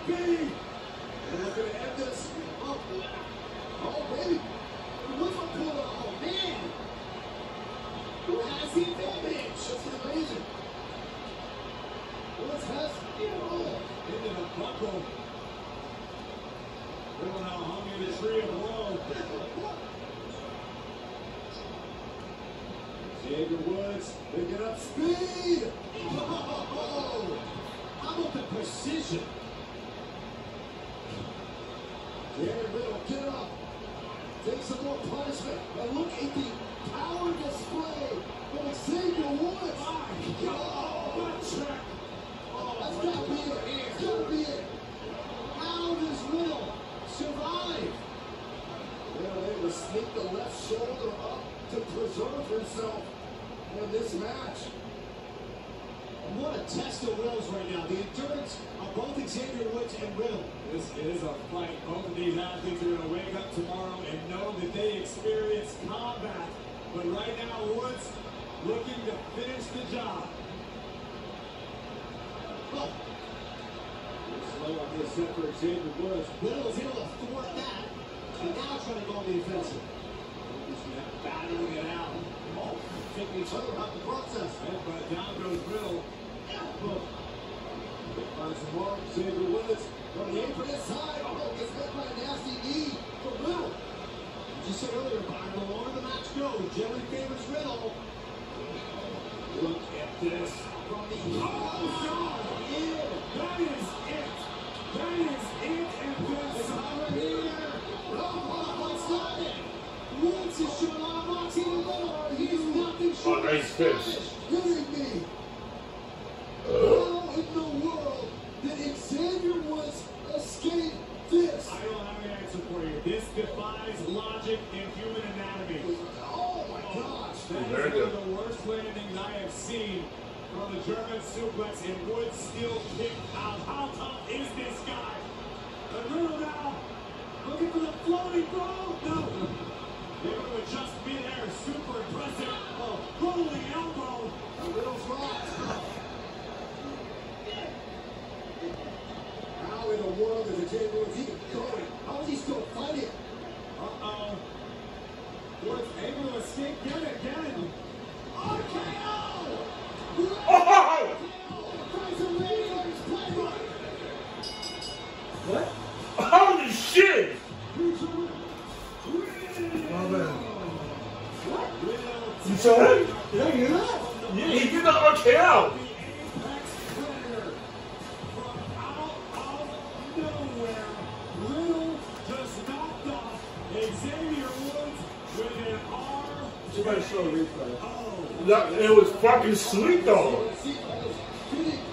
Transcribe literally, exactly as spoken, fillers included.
be? And look at end this. Oh, oh baby. What's up, pull out? Oh, man. Who has the advantage? That's amazing. What's has oh, into the buckle. Riddle now hung in the tree of woe. Xavier Woods picking up speed. Oh, how about the precision? Xavier Riddle, get up. Take some more punishment. And look at the power display from Xavier Woods. My God. What check? Oh, that's gotta be it. That's gotta be it. How does Riddle survive? Riddle able to sneak the left shoulder up to preserve himself in this match. What a test of wills right now. The endurance of both Xavier Woods and Riddle. This is a fight. Both of these athletes are going to wake up tomorrow and know that they experienced combat. But right now, Woods looking to finish the job. Oh. Slow on this set for Xavier Woods. Riddle is able to thwart that. And now trying to go on the offensive. He's battling it out. Oh, taking each other out the process. But down goes Riddle. Elbow. Finds some more. Xavier Woods from the apron inside. Oh, gets hit by a nasty knee for Riddle. As you said earlier, Byron, the longer the match goes, generally favors Riddle. Look at this. From the oh, God. Yeah. That is it. That is it. And this over here. Oh, what's that? Woods is showing off Moxie to Riddle. He's nothing short of astonished. Hitting me. How in the world did Xavier Woods escape this? I don't have an answer for you. This defies logic and human anatomy. Oh my gosh. That is one of the worst landings I have seen from the German suplex, and Woods still kicked out. How tough is this guy? And Riddle now looking for the floating ball. No. Able to adjust mid-air. Super impressive. Oh, rolling elbow. And Riddle's rocked. How in the world is Xavier Woods even going? How is he still fighting? Uh-oh. Woods able to escape yet again. R K O! Oh! What? Holy shit! Oh man. What? You saw that? Did I hear that? Yeah, he did the R K O. Somebody show a replay. Oh, that, it was fucking sweet though.